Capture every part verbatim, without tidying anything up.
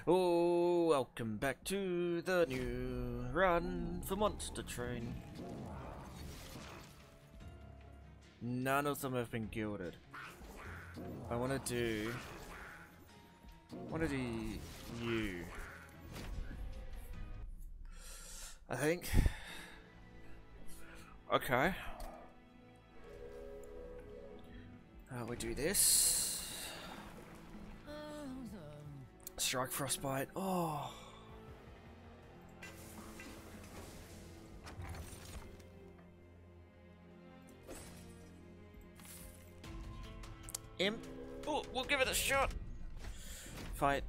Oh, welcome back to the new run for Monster Train. None of them have been gilded. I want to do... I want to do you. I think. Okay. Uh, we do this. Strike Frostbite. Oh. Imp. Oh, we'll give it a shot. Fight.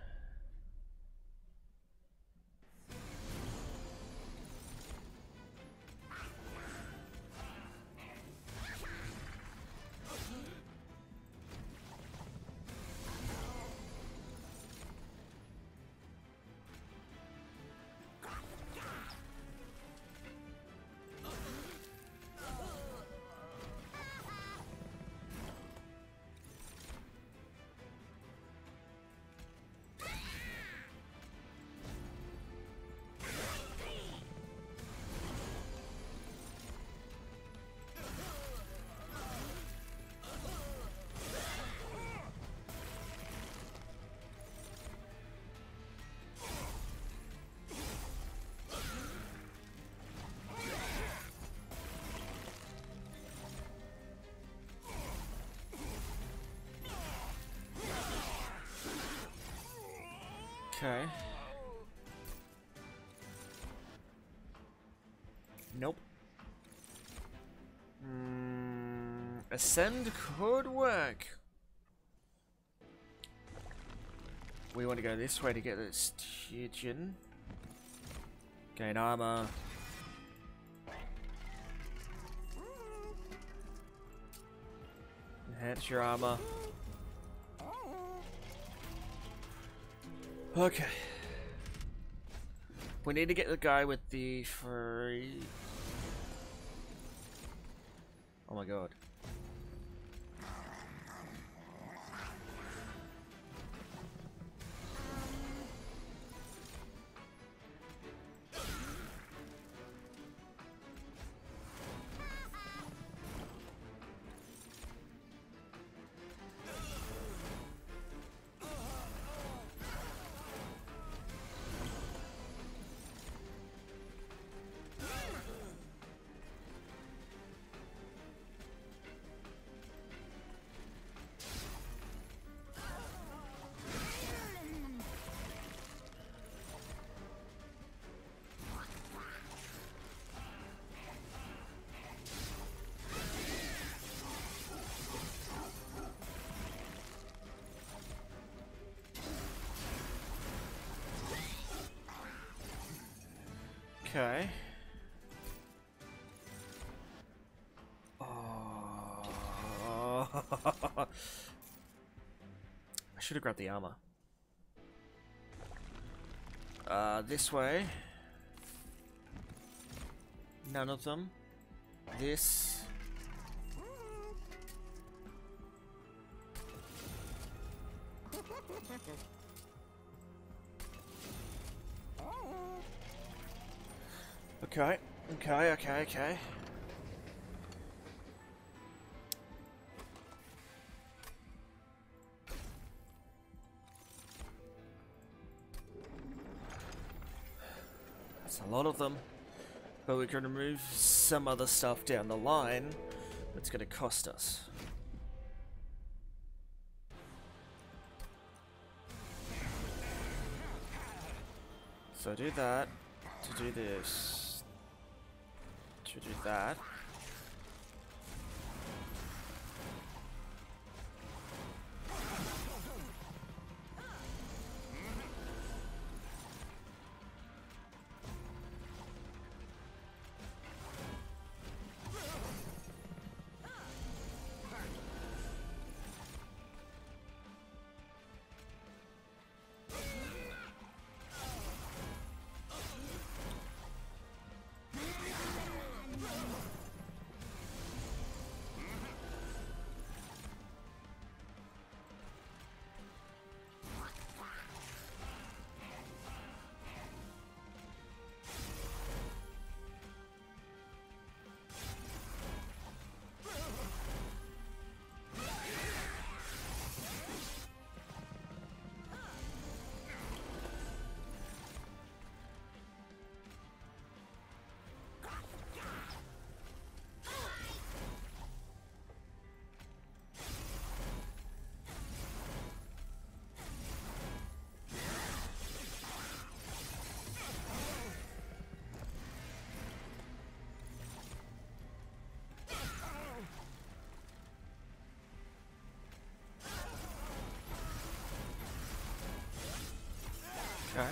Okay. Nope. Mm, ascend could work. We want to go this way to get this Stygian. Gain armor. Enhance your armor. Okay. We need to get the guy with the free... Oh my god. Okay. Oh. I should have grabbed the armor. Uh, this way. None of them. This. Okay, okay, okay, okay. That's a lot of them. But we can remove some other stuff down the line that's going to cost us. So do that to do this. To do that. Okay.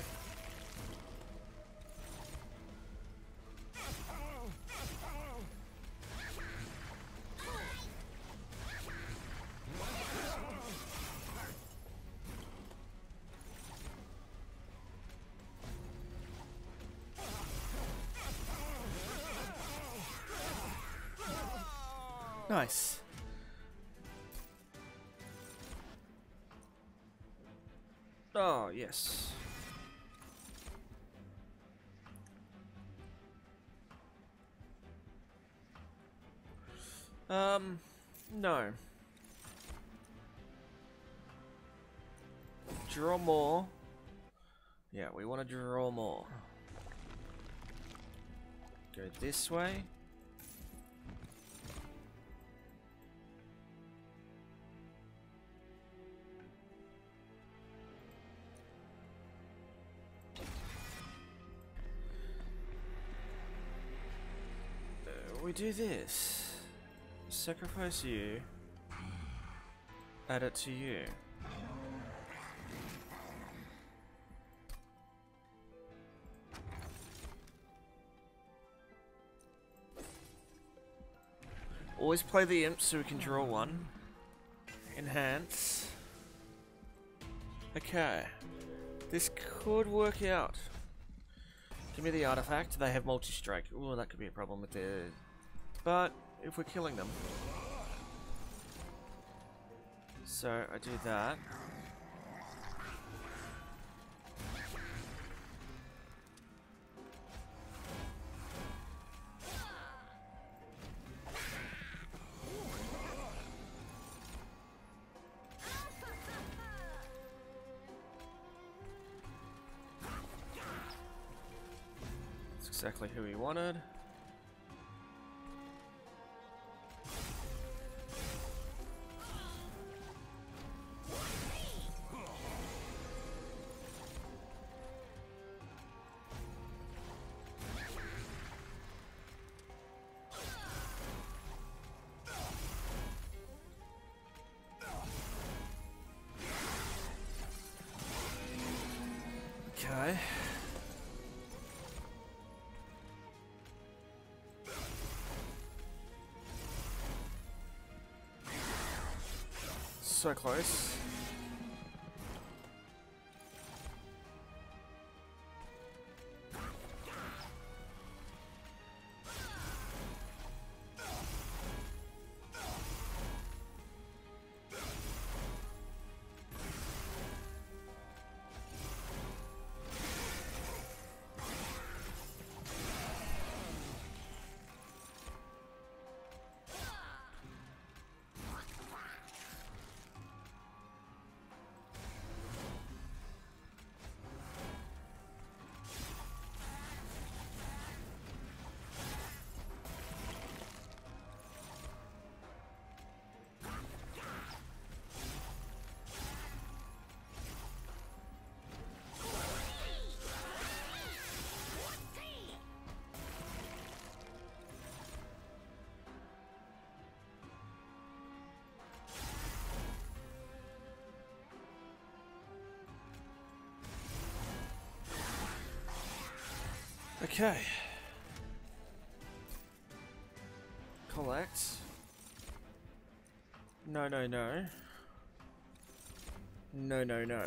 Nice. Oh, yes. Um, no. Draw more. Yeah, we want to draw more. Go this way. We do this. Sacrifice you. Add it to you. Always play the imp so we can draw one. Enhance. Okay. This could work out. Give me the artifact. They have multi-strike. Ooh, that could be a problem with the... But, if we're killing them. So, I do that. That's exactly who he wanted. Okay. So close. Okay. Collect. No, no, no. No, no, no.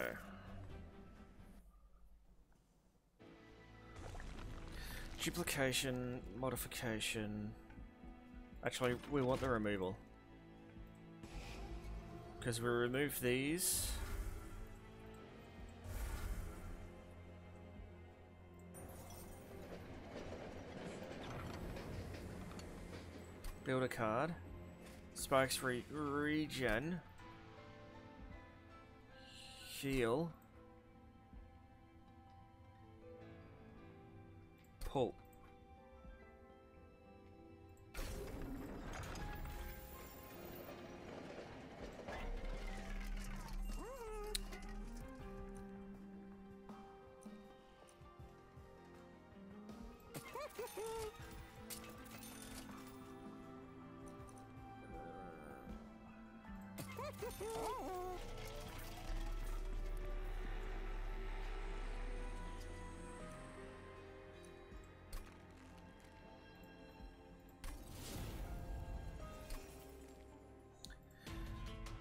Duplication, modification. Actually, we want the removal. Because we remove these. Build a card. Spikes re regen. Heal. Pull.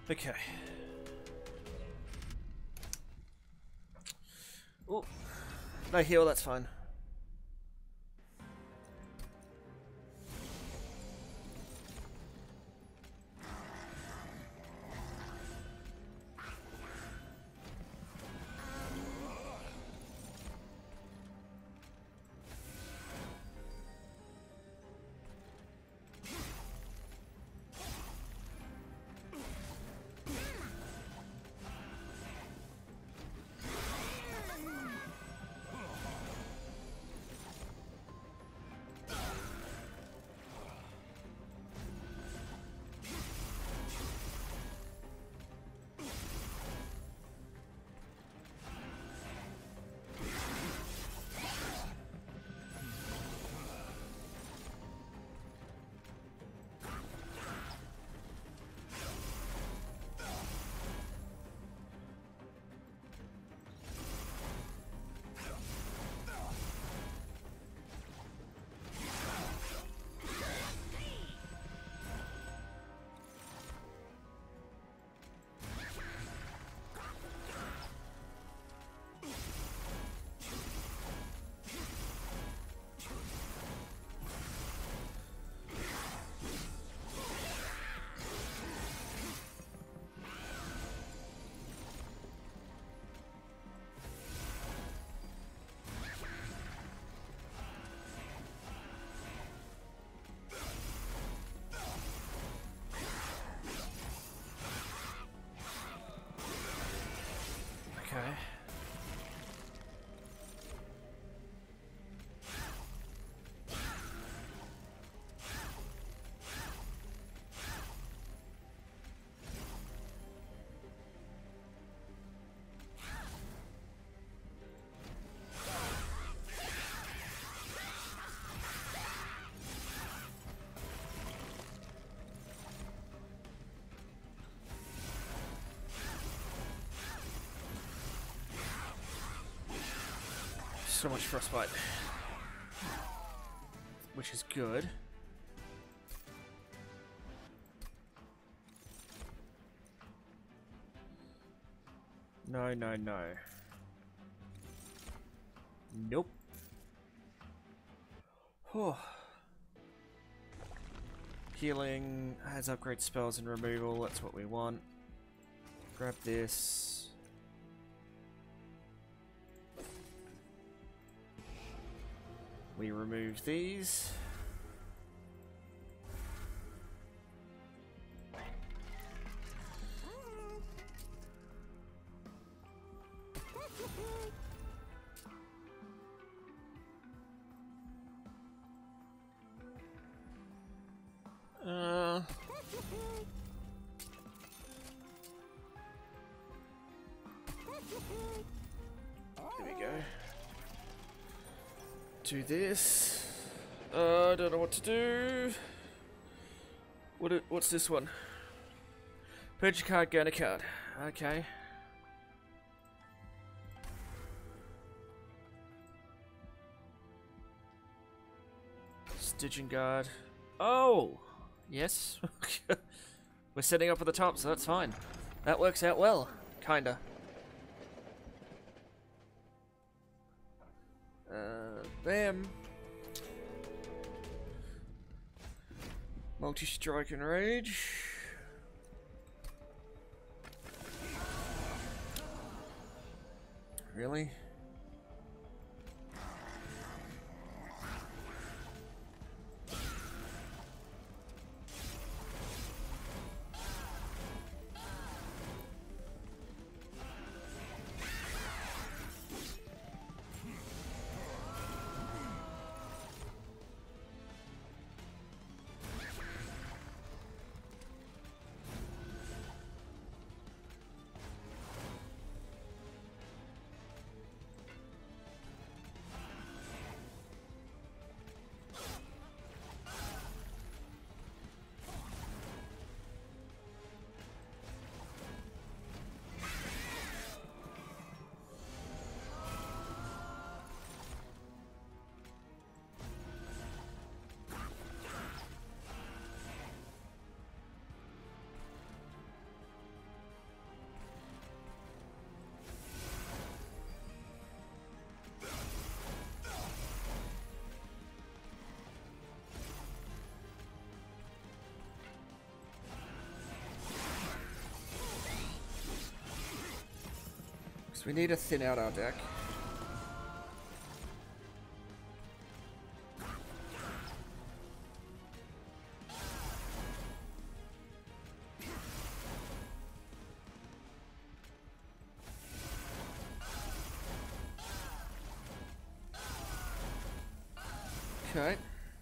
Okay. Oh, no heal, that's fine. Okay. So much frostbite, which is good. No, no, no. Nope. Oh. Healing has upgrade spells and removal, that's what we want. Grab this. We remove these. Uh, there we go. Do this. Uh, I don't know what to do. What? It, what's this one? Purge a card, gain a card. Okay. Stitching guard. Oh, yes. We're setting up at the top, so that's fine. That works out well, kinda. Uh, bam. Multi-strike and rage. Really? So we need to thin out our deck. Okay.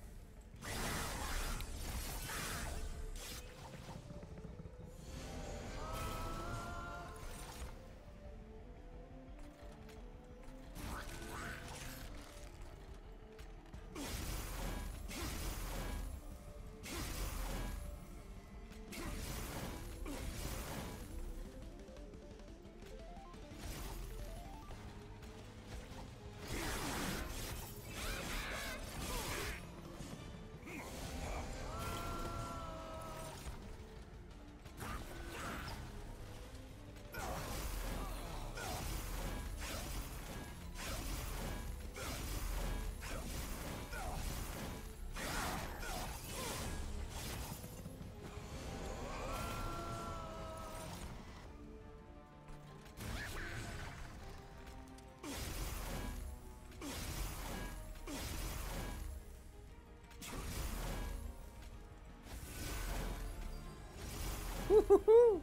Woohoo!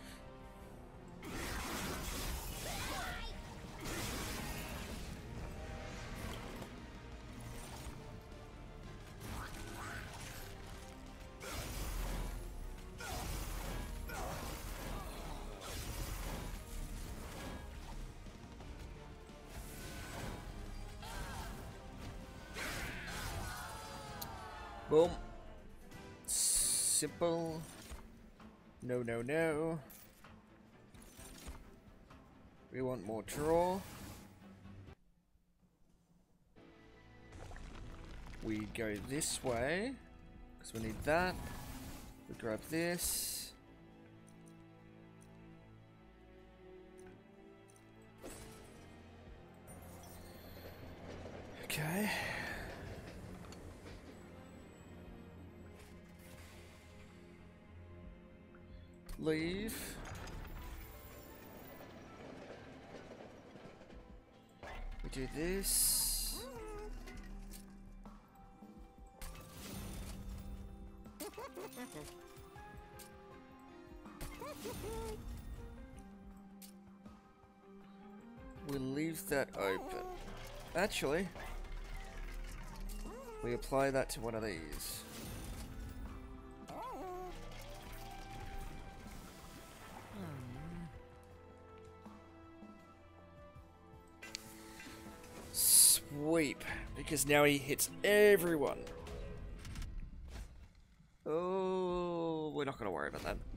Boom. Simple. No, no, no. We want more draw. We go this way, because we need that. We grab this. Okay. Leave. We do this. We'll leave that open. Actually, we apply that to one of these. Sweep, because now he hits everyone. Oh, we're not going to worry about that.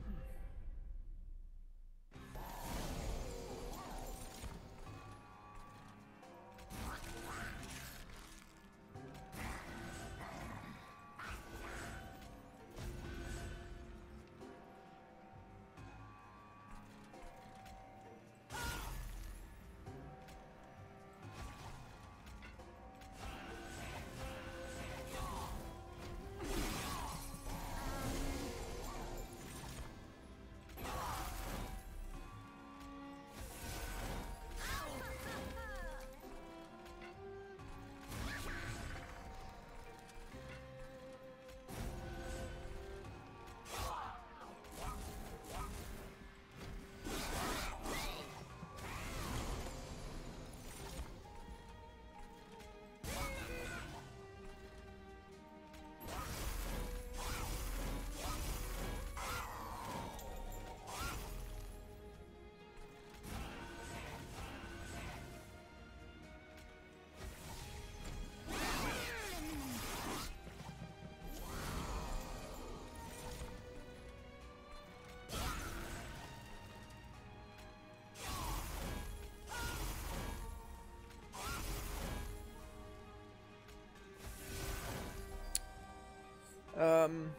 Um...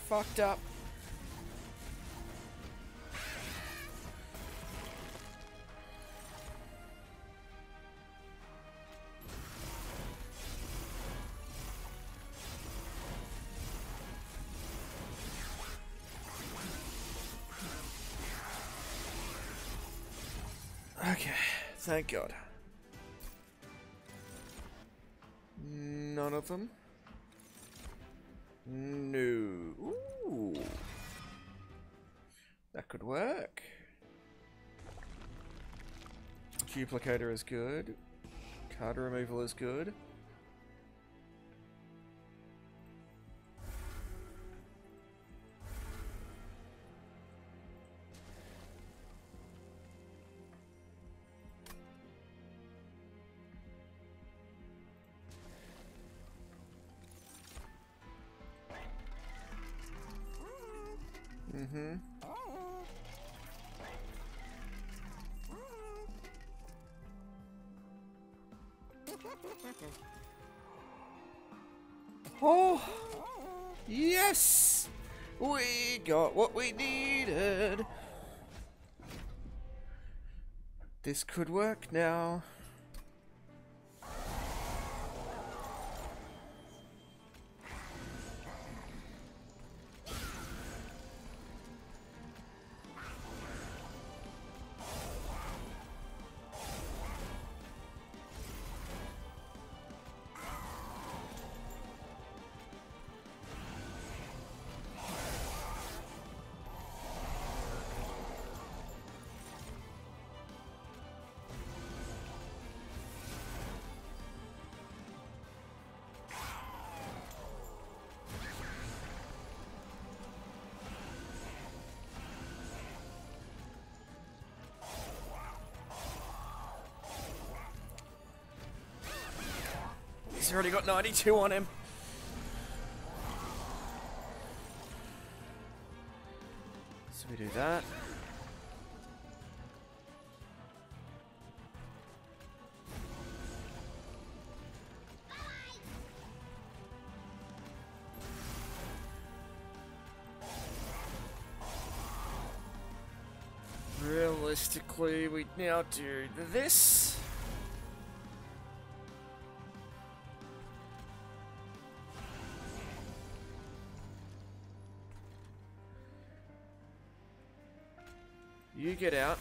fucked up. Okay, thank God. None of them? No. Ooh. That could work. Duplicator is good. Card removal is good. Mm-hmm. Oh! Yes! We got what we needed! This could work now. He's already got ninety-two on him. So we do that. Realistically, we now do this. You get out.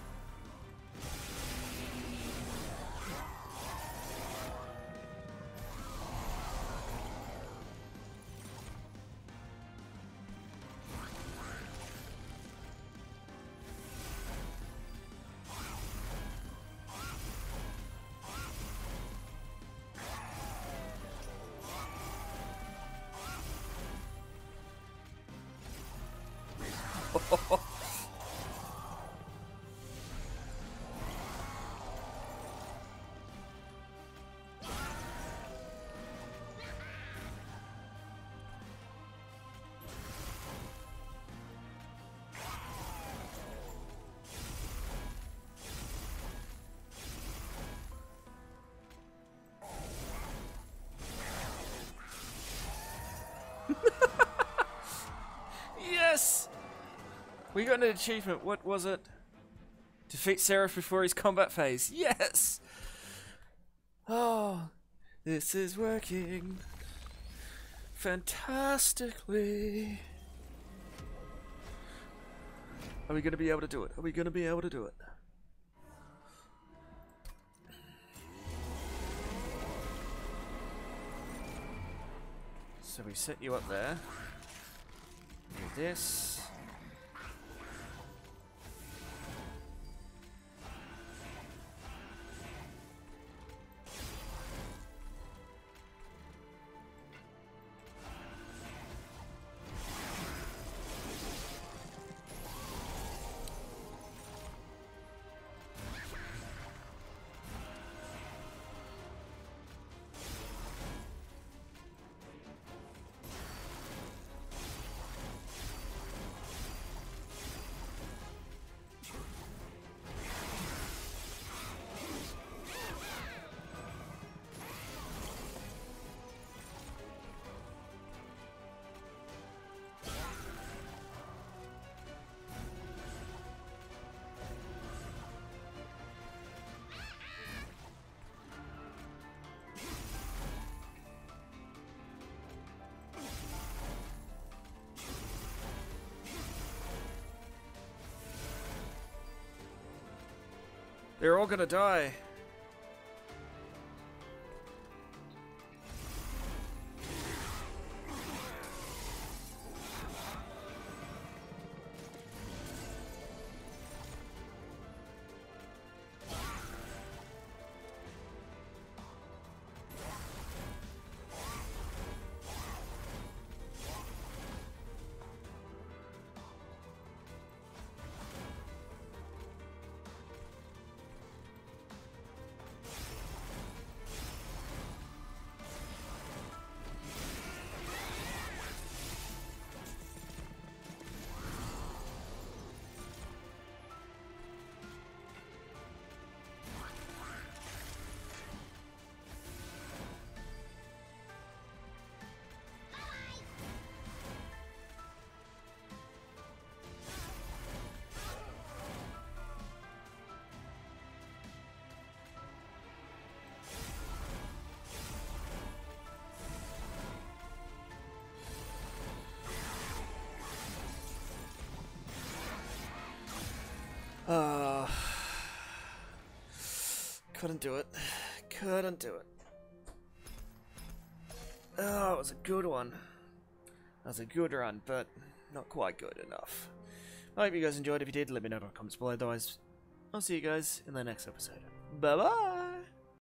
Yes! We got an achievement. What was it? Defeat Seraph before his combat phase. Yes! Oh, this is working fantastically. Are we going to be able to do it? Are we going to be able to do it? So we set you up there. Do this. They're all gonna die. Uh, couldn't do it. Couldn't do it. Oh, it was a good one. That was a good run, but not quite good enough. I hope you guys enjoyed. If you did, let me know in the comments below. Otherwise, I'll see you guys in the next episode. Bye-bye!